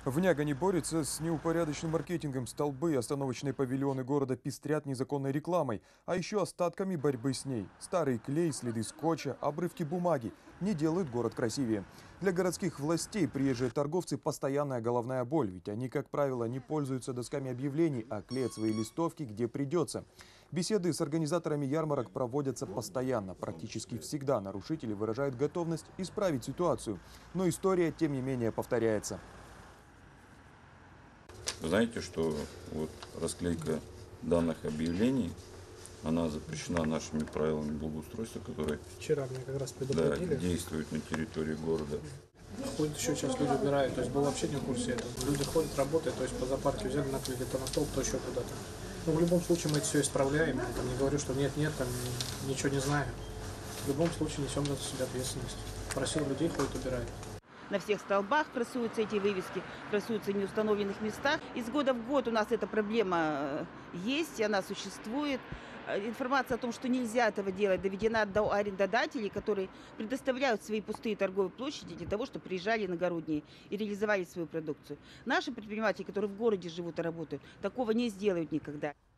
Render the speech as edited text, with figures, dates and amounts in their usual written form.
В Нягане борется с неупорядоченным маркетингом. Столбы и остановочные павильоны города пестрят незаконной рекламой, а еще остатками борьбы с ней. Старый клей, следы скотча, обрывки бумаги не делают город красивее. Для городских властей приезжие торговцы – постоянная головная боль, ведь они, как правило, не пользуются досками объявлений, а клеят свои листовки, где придется. Беседы с организаторами ярмарок проводятся постоянно. Практически всегда нарушители выражают готовность исправить ситуацию. Но история, тем не менее, повторяется. Вы знаете, что вот расклейка данных объявлений, она запрещена нашими правилами благоустройства, которые Вчера мне как раз предупредили. действуют на территории города. Ходят еще сейчас люди убирают, то есть был вообще не в курсе этого. Люди ходят, работают, то есть по зоопарке взяли, наклеили то на стол, то еще куда-то. Но в любом случае мы это все исправляем. Я там не говорю, что нет, там ничего не знаю. В любом случае несем за себя ответственность. Просил людей, ходят, убирают. На всех столбах красуются эти вывески, красуются в неустановленных местах. Из года в год у нас эта проблема есть, и она существует. Информация о том, что нельзя этого делать, доведена до арендодателей, которые предоставляют свои пустые торговые площади для того, чтобы приезжали иногородние и реализовали свою продукцию. Наши предприниматели, которые в городе живут и работают, такого не сделают никогда.